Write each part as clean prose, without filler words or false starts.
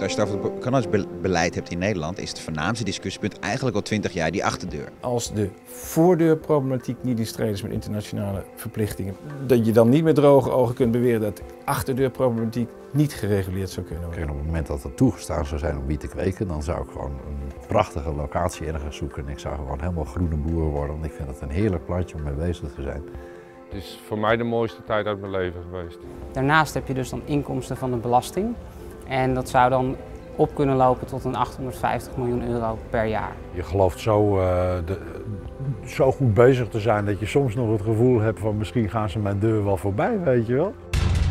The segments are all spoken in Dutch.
Als je het over het cannabisbeleid hebt in Nederland, is het voornaamste discussiepunt eigenlijk al 20 jaar die achterdeur. Als de voordeurproblematiek niet in strijd is met internationale verplichtingen, dat je dan niet met droge ogen kunt beweren dat de achterdeurproblematiek niet gereguleerd zou kunnen worden. Op het moment dat het toegestaan zou zijn om wiet te kweken, dan zou ik gewoon een prachtige locatie ergens zoeken. En ik zou gewoon helemaal groene boer worden, want ik vind het een heerlijk plantje om mee bezig te zijn. Het is voor mij de mooiste tijd uit mijn leven geweest. Daarnaast heb je dus dan inkomsten van de belasting. En dat zou dan op kunnen lopen tot een 850 miljoen euro per jaar. Je gelooft zo goed bezig te zijn dat je soms nog het gevoel hebt van misschien gaan ze mijn deur wel voorbij, weet je wel.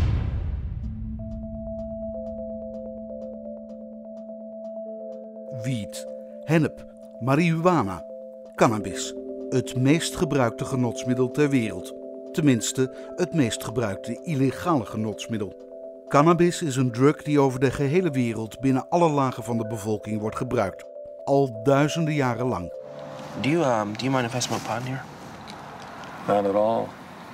Wiet, hennep, marihuana, cannabis. Het meest gebruikte genotsmiddel ter wereld. Tenminste, het meest gebruikte illegale genotsmiddel. Cannabis is een drug die over de gehele wereld binnen alle lagen van de bevolking wordt gebruikt. Al duizenden jaren lang. Do you mind if I smoke pot in here? Not at all.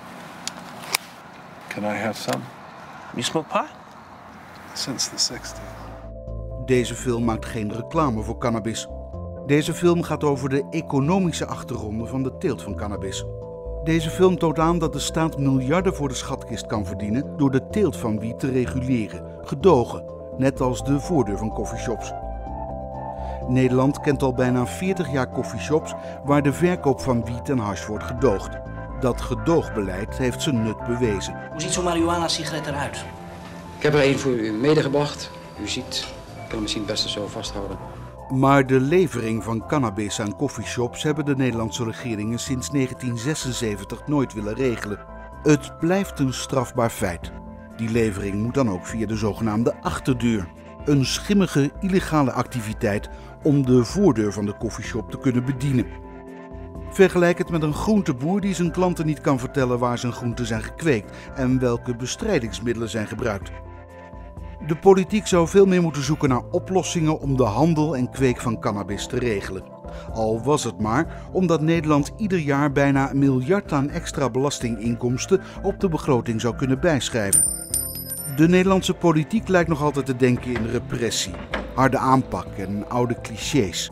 Can I have some? You smoke pot? Since the 60s. Deze film maakt geen reclame voor cannabis. Deze film gaat over de economische achtergronden van de teelt van cannabis. Deze film toont aan dat de staat miljarden voor de schatkist kan verdienen door de teelt van wiet te reguleren, gedogen, net als de voordeur van coffeeshops. Nederland kent al bijna 40 jaar coffeeshops waar de verkoop van wiet en hash wordt gedoogd. Dat gedoogbeleid heeft zijn nut bewezen. Hoe ziet zo'n marihuana-sigaret eruit? Ik heb er één voor u medegebracht. U ziet, ik kan hem misschien het beste zo vasthouden. Maar de levering van cannabis aan coffeeshops hebben de Nederlandse regeringen sinds 1976 nooit willen regelen. Het blijft een strafbaar feit. Die levering moet dan ook via de zogenaamde achterdeur. Een schimmige, illegale activiteit om de voordeur van de coffeeshop te kunnen bedienen. Vergelijk het met een groenteboer die zijn klanten niet kan vertellen waar zijn groenten zijn gekweekt en welke bestrijdingsmiddelen zijn gebruikt. De politiek zou veel meer moeten zoeken naar oplossingen om de handel en kweek van cannabis te regelen. Al was het maar omdat Nederland ieder jaar bijna 1 miljard aan extra belastinginkomsten op de begroting zou kunnen bijschrijven. De Nederlandse politiek lijkt nog altijd te denken in repressie, harde aanpak en oude clichés.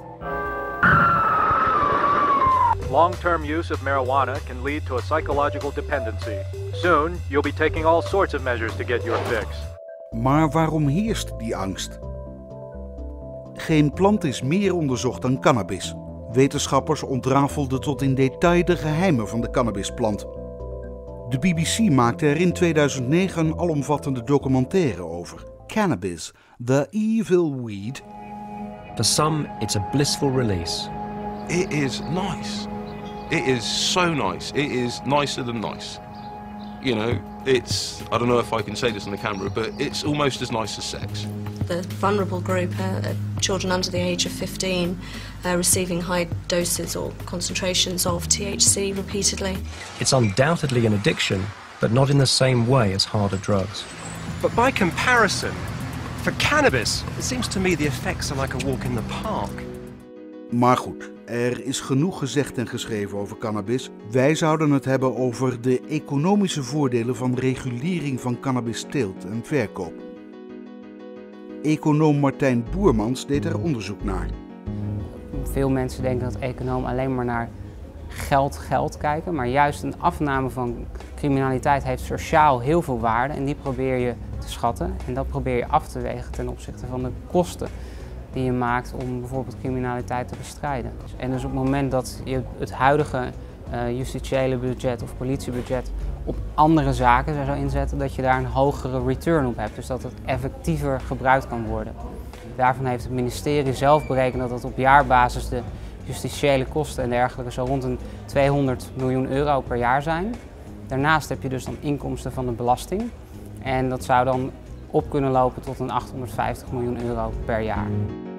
Long-term use of marijuana can lead to a psychological dependency. Soon, you'll be taking all sorts of measures to get your fix. Maar waarom heerst die angst? Geen plant is meer onderzocht dan cannabis. Wetenschappers ontrafelden tot in detail de geheimen van de cannabisplant. De BBC maakte er in 2009 een alomvattende documentaire over. Cannabis, the evil weed. For some, it's a blissful release. It is nice. It is so nice. It is nicer than nice. You know, it's, I don't know if I can say this on the camera, but it's almost as nice as sex. The vulnerable group, children under the age of 15, receiving high doses or concentrations of THC repeatedly. It's undoubtedly an addiction, but not in the same way as harder drugs. But by comparison, for cannabis, it seems to me the effects are like a walk in the park. Maar goed, er is genoeg gezegd en geschreven over cannabis. Wij zouden het hebben over de economische voordelen van regulering van cannabisteelt en verkoop. Econoom Martijn Boermans deed er onderzoek naar. Veel mensen denken dat economen alleen maar naar geld kijken, maar juist een afname van criminaliteit heeft sociaal heel veel waarde en die probeer je te schatten en dat probeer je af te wegen ten opzichte van de kosten die je maakt om bijvoorbeeld criminaliteit te bestrijden. En dus op het moment dat je het huidige justitiële budget of politiebudget op andere zaken zou inzetten, dat je daar een hogere return op hebt. Dus dat het effectiever gebruikt kan worden. Daarvan heeft het ministerie zelf berekend dat het op jaarbasis de justitiële kosten en dergelijke zo rond een 200 miljoen euro per jaar zijn. Daarnaast heb je dus dan inkomsten van de belasting. En dat zou dan op kunnen lopen tot een 850 miljoen euro per jaar.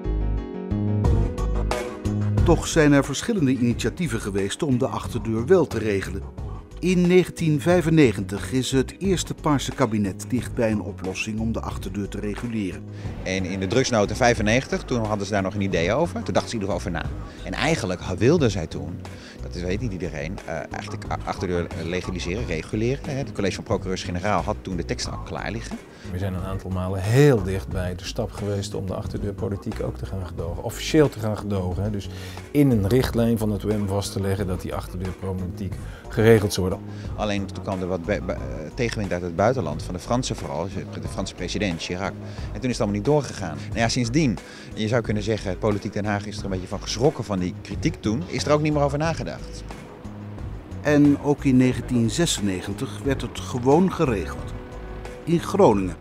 Toch zijn er verschillende initiatieven geweest om de achterdeur wel te regelen. In 1995 is het eerste Paarse kabinet dicht bij een oplossing om de achterdeur te reguleren. En in de drugsnota 95, toen hadden ze daar nog een idee over. Toen dachten ze in ieder geval over na. En eigenlijk wilden zij toen dat weet niet iedereen, eigenlijk de achterdeur legaliseren, reguleren. Het college van procureurs-generaal had toen de teksten al klaar liggen. We zijn een aantal malen heel dicht bij de stap geweest om de achterdeurpolitiek ook te gaan gedogen. Officieel te gaan gedogen. Dus in een richtlijn van het OM vast te leggen dat die achterdeurproblematiek geregeld zou worden. Alleen toen kwam er wat tegenwind uit het buitenland, van de Fransen vooral, de Franse president Chirac. En toen is het allemaal niet doorgegaan. Nou ja, sindsdien, je zou kunnen zeggen, politiek Den Haag is er een beetje van geschrokken van die kritiek toen, is er ook niet meer over nagedacht. En ook in 1996 werd het gewoon geregeld. In Groningen.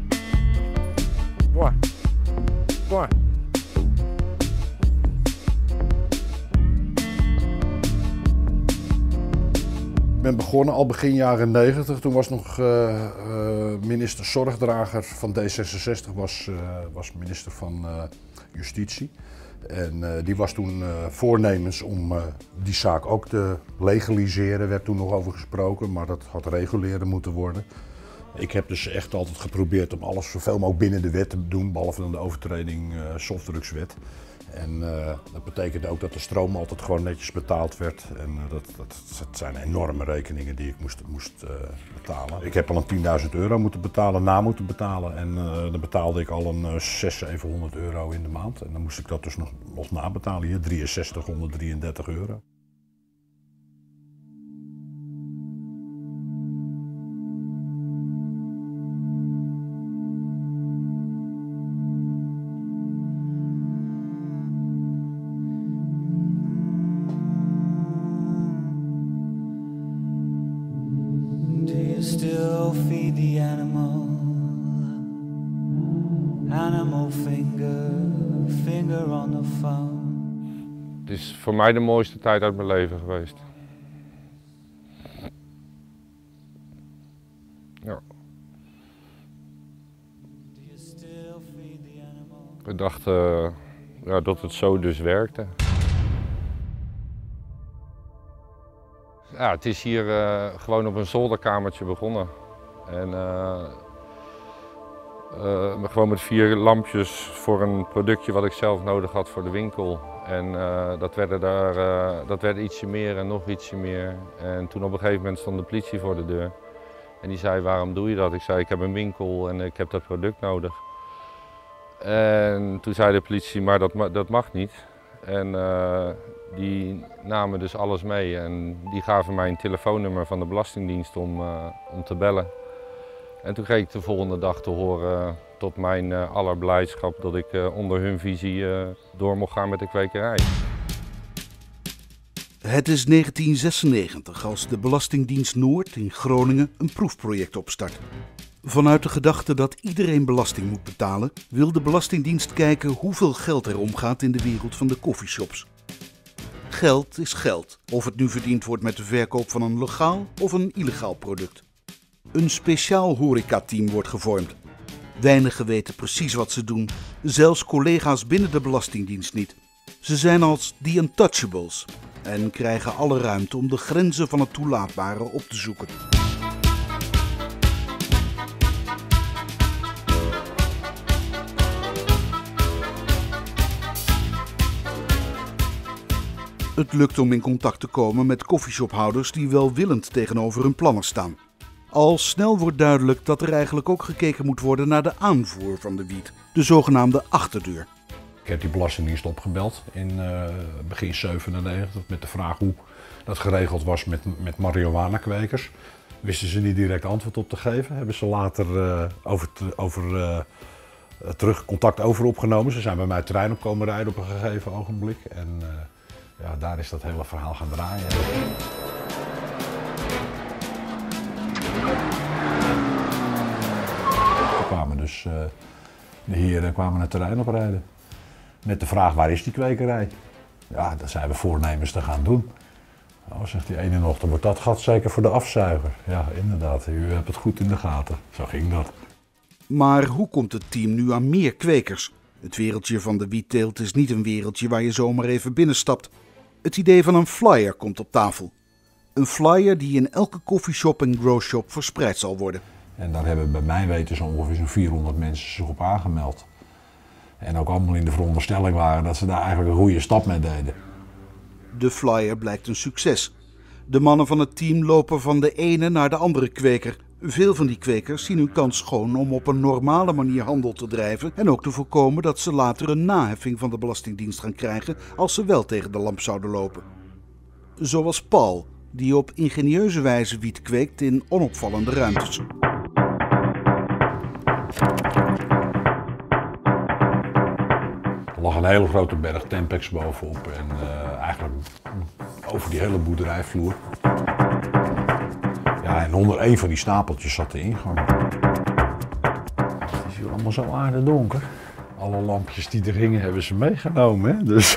Ik ben begonnen al begin jaren 90. Toen was nog minister Zorgdrager van D66, was minister van Justitie. En die was toen voornemens om die zaak ook te legaliseren. Er werd toen nog over gesproken, maar dat had reguleren moeten worden. Ik heb dus echt altijd geprobeerd om alles zoveel mogelijk binnen de wet te doen, behalve dan de overtreding softdrugswet. En dat betekende ook dat de stroom altijd gewoon netjes betaald werd. En dat zijn enorme rekeningen die ik moest betalen. Ik heb al een €10.000 moeten betalen, moeten betalen. En dan betaalde ik al een 600, 700 euro in de maand. En dan moest ik dat dus nog nabetalen hier, 6333 euro. Still feed the animal finger on the phone. Het is voor mij de mooiste tijd uit mijn leven geweest. Ja. We dachten dat het zo dus werkte. Ja, het is hier gewoon op een zolderkamertje begonnen. En gewoon met 4 lampjes voor een productje wat ik zelf nodig had voor de winkel. En dat werd ietsje meer en nog ietsje meer. En toen op een gegeven moment stond de politie voor de deur. En die zei, waarom doe je dat? Ik zei, ik heb een winkel en ik heb dat product nodig. En toen zei de politie, maar dat mag niet. En die namen dus alles mee en die gaven mij een telefoonnummer van de Belastingdienst om te bellen. En toen kreeg ik de volgende dag te horen, tot mijn allerblijdschap, dat ik onder hun visie door mocht gaan met de kwekerij. Het is 1996 als de Belastingdienst Noord in Groningen een proefproject opstart. Vanuit de gedachte dat iedereen belasting moet betalen, wil de Belastingdienst kijken hoeveel geld er omgaat in de wereld van de coffeeshops. Geld is geld, of het nu verdiend wordt met de verkoop van een legaal of een illegaal product. Een speciaal horecateam wordt gevormd. Weinigen weten precies wat ze doen, zelfs collega's binnen de Belastingdienst niet. Ze zijn als the untouchables en krijgen alle ruimte om de grenzen van het toelaatbare op te zoeken. Het lukt om in contact te komen met koffieshophouders die welwillend tegenover hun plannen staan. Al snel wordt duidelijk dat er eigenlijk ook gekeken moet worden naar de aanvoer van de wiet, de zogenaamde achterdeur. Ik heb die Belastingdienst opgebeld in begin 97 met de vraag hoe dat geregeld was met marihuana-kwekers. Wisten ze niet direct antwoord op te geven. Hebben ze later terug contact over opgenomen. Ze zijn bij mij het terrein op komen rijden op een gegeven ogenblik. En ja, daar is dat hele verhaal gaan draaien. Toen kwamen dus de heren kwamen het terrein oprijden. Met de vraag, waar is die kwekerij? Ja, dat zijn we voornemens te gaan doen. Nou, zegt die ene nog, dan wordt dat gat zeker voor de afzuiger. Ja, inderdaad, u hebt het goed in de gaten. Zo ging dat. Maar hoe komt het team nu aan meer kwekers? Het wereldje van de wietteelt is niet een wereldje waar je zomaar even binnenstapt. Het idee van een flyer komt op tafel. Een flyer die in elke koffieshop en growshop verspreid zal worden. En daar hebben bij mijn weten zo ongeveer zo'n 400 mensen zich op aangemeld. En ook allemaal in de veronderstelling waren dat ze daar eigenlijk een goede stap mee deden. De flyer blijkt een succes. De mannen van het team lopen van de ene naar de andere kweker. Veel van die kwekers zien hun kans schoon om op een normale manier handel te drijven en ook te voorkomen dat ze later een naheffing van de Belastingdienst gaan krijgen als ze wel tegen de lamp zouden lopen. Zoals Paul, die op ingenieuze wijze wiet kweekt in onopvallende ruimtes. Er lag een hele grote berg Tempex bovenop en eigenlijk over die hele boerderijvloer. Ja, en onder één van die stapeltjes zat de ingang. Het is hier allemaal zo aardedonker. Alle lampjes die er hingen hebben ze meegenomen, hè? Dus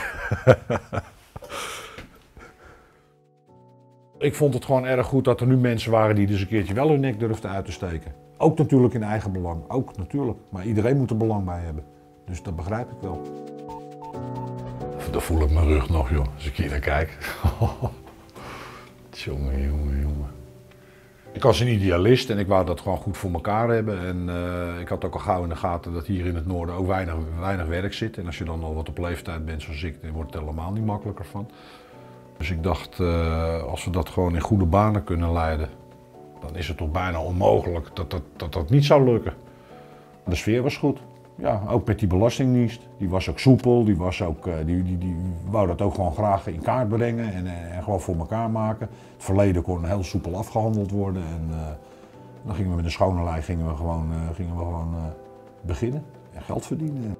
ik vond het gewoon erg goed dat er nu mensen waren die dus een keertje wel hun nek durfden uit te steken. Ook natuurlijk in eigen belang, ook natuurlijk. Maar iedereen moet er belang bij hebben. Dus dat begrijp ik wel. Dan voel ik mijn rug nog, joh, als ik hier naar kijk. Jongen, jongen, jongen. Ik was een idealist en ik wou dat gewoon goed voor elkaar hebben. En ik had ook al gauw in de gaten dat hier in het noorden ook weinig werk zit. En als je dan al wat op leeftijd bent zoals ik, dan wordt het helemaal niet makkelijker van. Dus ik dacht, als we dat gewoon in goede banen kunnen leiden, dan is het toch bijna onmogelijk dat niet zou lukken. De sfeer was goed. Ja, ook met die Belastingdienst. Die was ook soepel, die wou dat ook gewoon graag in kaart brengen en gewoon voor elkaar maken. Het verleden kon heel soepel afgehandeld worden en dan gingen we met een schone lei gewoon beginnen en geld verdienen.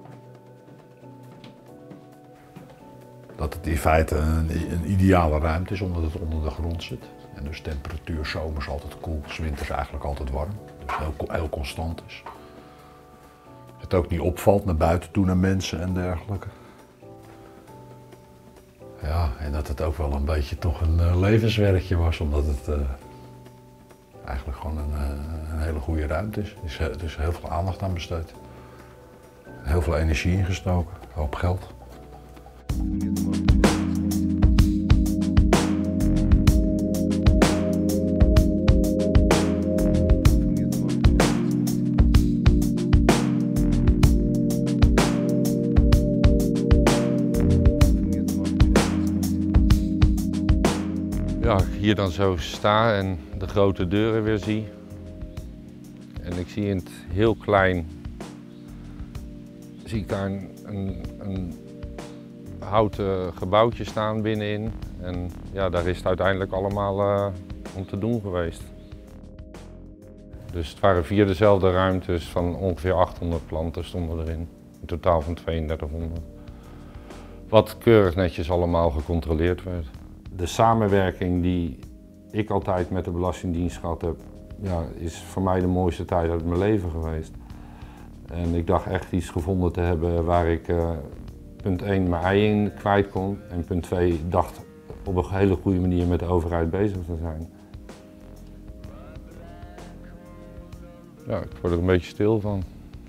Dat het in feite een ideale ruimte is omdat het onder de grond zit. En dus temperatuur zomers altijd koel, 's winters eigenlijk altijd warm. Dus heel constant is. Het ook niet opvalt naar buiten toe naar mensen en dergelijke. Ja, en dat het ook wel een beetje toch een levenswerkje was, omdat het eigenlijk gewoon een hele goede ruimte is. Er is heel veel aandacht aan besteed. Heel veel energie ingestoken, een hoop geld. Ja, ik hier dan zo sta en de grote deuren weer zie. En ik zie in het heel klein, zie ik daar een houten gebouwtje staan binnenin. En ja, daar is het uiteindelijk allemaal om te doen geweest. Dus het waren 4 dezelfde ruimtes van ongeveer 800 planten stonden erin. In totaal van 3200. Wat keurig netjes allemaal gecontroleerd werd. De samenwerking die ik altijd met de Belastingdienst gehad heb, ja, is voor mij de mooiste tijd uit mijn leven geweest. En ik dacht echt iets gevonden te hebben waar ik punt 1 mijn ei in kwijt kon en punt 2 dacht op een hele goede manier met de overheid bezig te zijn. Ja, ik word er een beetje stil van.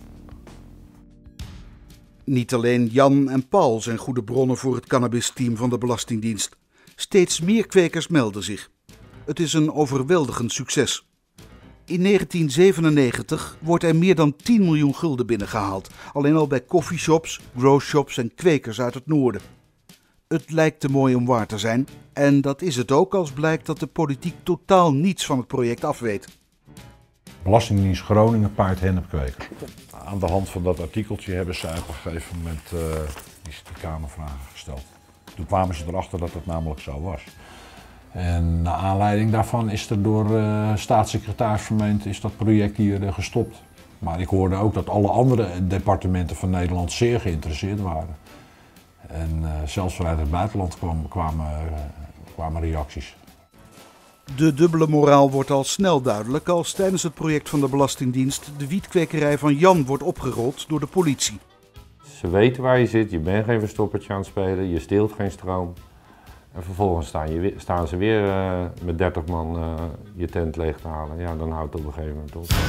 Niet alleen Jan en Paul zijn goede bronnen voor het cannabisteam van de Belastingdienst. Steeds meer kwekers melden zich. Het is een overweldigend succes. In 1997 wordt er meer dan 10 miljoen gulden binnengehaald. Alleen al bij coffeeshops, growshops en kwekers uit het noorden. Het lijkt te mooi om waar te zijn. En dat is het ook als blijkt dat de politiek totaal niets van het project afweet. Belastingdienst Groningen paart hennepkweker. Aan de hand van dat artikeltje hebben ze op een gegeven moment die Kamervragen gesteld. Toen kwamen ze erachter dat het namelijk zo was. En naar aanleiding daarvan is er door staatssecretaris vermeend is dat project hier gestopt. Maar ik hoorde ook dat alle andere departementen van Nederland zeer geïnteresseerd waren. En zelfs vanuit het buitenland kwamen reacties. De dubbele moraal wordt al snel duidelijk als tijdens het project van de Belastingdienst de wietkwekerij van Jan wordt opgerold door de politie. Ze weten waar je zit, je bent geen verstoppertje aan het spelen, je steelt geen stroom. En vervolgens staan ze weer met 30 man je tent leeg te halen. Ja, dan houdt het op een gegeven moment op.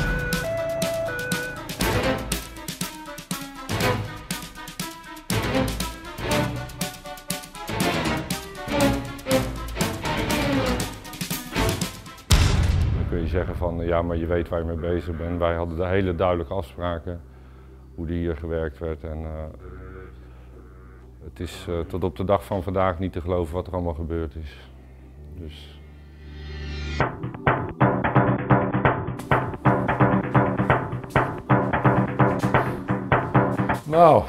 Dan kun je zeggen van, ja, maar je weet waar je mee bezig bent. Wij hadden de hele duidelijke afspraken hoe die hier gewerkt werd. En Het is tot op de dag van vandaag niet te geloven wat er allemaal gebeurd is. Dus... Nou,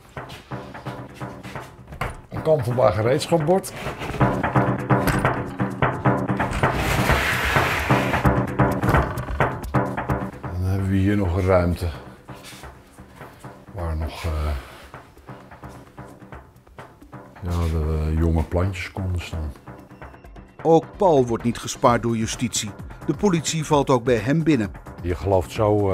een kantelbaar gereedschapbord. Dan hebben we hier nog een ruimte waar nog de jonge plantjes konden staan. Ook Paul wordt niet gespaard door justitie. De politie valt ook bij hem binnen. Je gelooft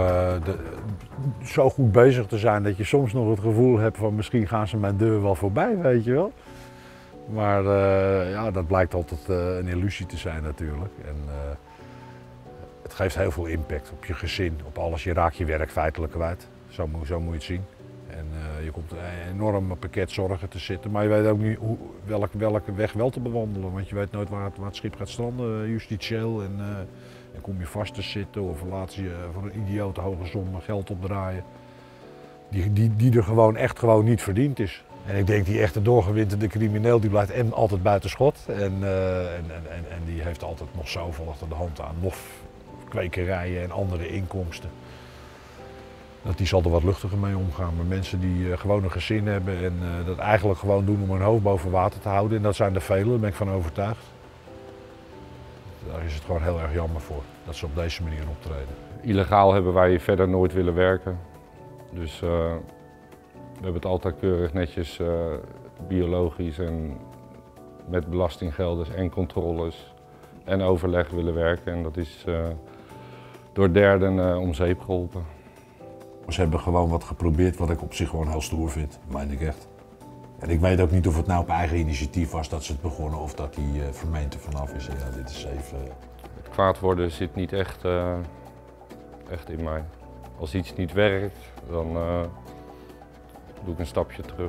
zo goed bezig te zijn dat je soms nog het gevoel hebt van misschien gaan ze mijn deur wel voorbij, weet je wel. Maar ja, dat blijkt altijd een illusie te zijn natuurlijk. En, het geeft heel veel impact op je gezin, op alles. Je raakt je werk feitelijk kwijt. Zo moet je het zien. En je komt een enorm pakket zorgen te zitten, maar je weet ook niet welke weg wel te bewandelen. Want je weet nooit waar het schip gaat stranden, justitieel. En kom je vast te zitten of laat je voor een idiote hoge som geld opdraaien. Die er gewoon niet verdiend is. En ik denk die echte doorgewinterde crimineel die blijft altijd buiten schot. En die heeft altijd nog zoveel achter de hand aan. Nog kwekerijen en andere inkomsten. Die zal er wat luchtiger mee omgaan. Maar mensen die gewoon een gezin hebben en dat eigenlijk gewoon doen om hun hoofd boven water te houden. En dat zijn er velen, daar ben ik van overtuigd. Daar is het gewoon heel erg jammer voor, dat ze op deze manier optreden. Illegaal hebben wij verder nooit willen werken. Dus we hebben het altijd keurig netjes biologisch en met belastinggelders en controles en overleg willen werken. En dat is door derden om zeep geholpen. Ze hebben gewoon wat geprobeerd wat ik op zich gewoon heel stoer vind, dat meen ik echt. En ik weet ook niet of het nou op eigen initiatief was dat ze het begonnen of dat die vermeend er vanaf is. Ja, dit is even... Het kwaad worden zit niet echt in mij. Als iets niet werkt, dan doe ik een stapje terug.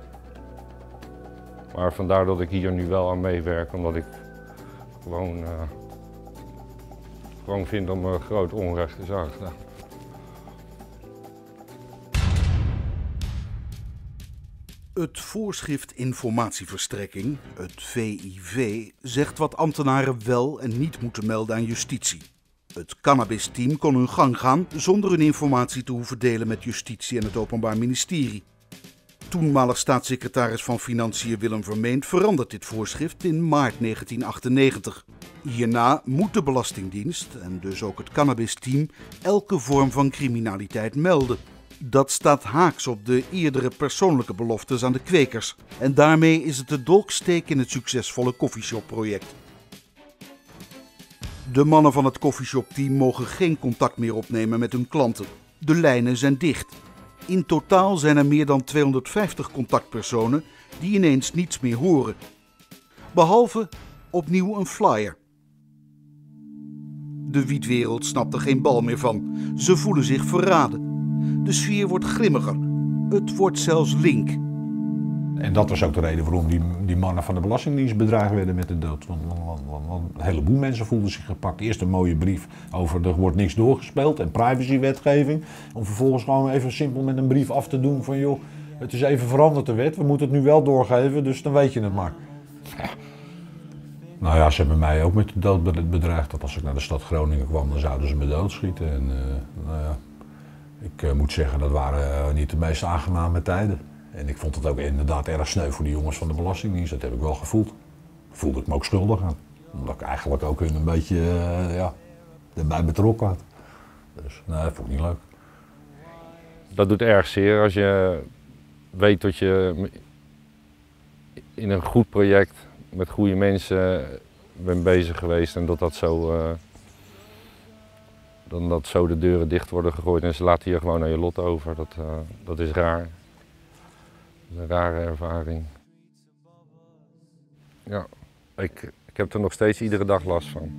Maar vandaar dat ik hier nu wel aan meewerk, omdat ik gewoon vind dat me groot onrecht is aangedaan. Het voorschrift informatieverstrekking, het VIV, zegt wat ambtenaren wel en niet moeten melden aan justitie. Het cannabisteam kon hun gang gaan zonder hun informatie te hoeven delen met justitie en het Openbaar Ministerie. Toenmalig staatssecretaris van Financiën Willem Vermeend verandert dit voorschrift in maart 1998. Hierna moet de Belastingdienst, en dus ook het cannabisteam, elke vorm van criminaliteit melden. Dat staat haaks op de eerdere persoonlijke beloftes aan de kwekers. En daarmee is het de dolksteek in het succesvolle koffieshopproject. De mannen van het koffieshopteam mogen geen contact meer opnemen met hun klanten. De lijnen zijn dicht. In totaal zijn er meer dan 250 contactpersonen die ineens niets meer horen. Behalve opnieuw een flyer. De wietwereld snapt er geen bal meer van. Ze voelen zich verraden. De sfeer wordt grimmiger. Het wordt zelfs link. En dat was ook de reden waarom die mannen van de Belastingdienst bedreigd werden met de dood. Want een heleboel mensen voelden zich gepakt. Eerst een mooie brief over er wordt niks doorgespeeld en privacywetgeving. Om vervolgens gewoon even simpel met een brief af te doen van joh, het is even veranderd de wet. We moeten het nu wel doorgeven, dus dan weet je het maar. Ja. Nou ja, ze hebben mij ook met de dood bedreigd. Dat als ik naar de stad Groningen kwam, dan zouden ze me doodschieten. En nou ja, ik moet zeggen, dat waren niet de meest aangename tijden. En ik vond het ook inderdaad erg sneu voor die jongens van de Belastingdienst. Dat heb ik wel gevoeld. Voelde ik me ook schuldig aan. Omdat ik eigenlijk ook hun een beetje erbij betrokken had. Dus nee, dat vond ik niet leuk. Dat doet erg zeer als je weet dat je in een goed project met goede mensen bent bezig geweest en dat zo de deuren dicht worden gegooid en ze laten je gewoon aan je lot over. Dat is raar. Dat is een rare ervaring. Ja, ik heb er nog steeds iedere dag last van.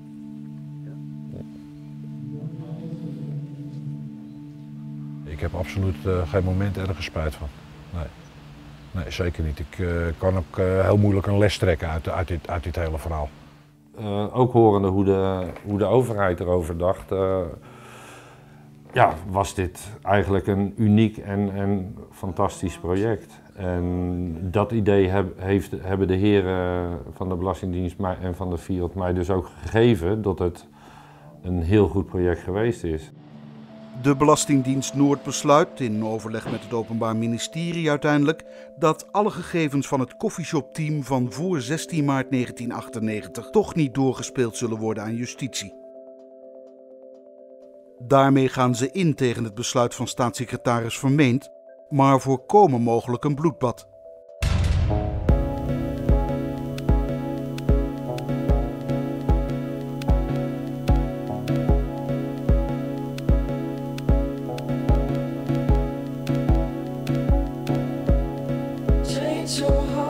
Ik heb absoluut geen moment ergens spijt van. Nee, zeker niet. Ik kan ook heel moeilijk een les trekken uit dit hele verhaal. Ook horende hoe de overheid erover dacht, ja, was dit eigenlijk een uniek en fantastisch project. En dat idee hebben de heren van de Belastingdienst en van de Fiat mij dus ook gegeven dat het een heel goed project geweest is. De Belastingdienst Noord besluit, in overleg met het Openbaar Ministerie uiteindelijk, dat alle gegevens van het koffieshopteam van voor 16 maart 1998 toch niet doorgespeeld zullen worden aan justitie. Daarmee gaan ze in tegen het besluit van staatssecretaris Vermeend, maar voorkomen mogelijk een bloedbad. Change your heart.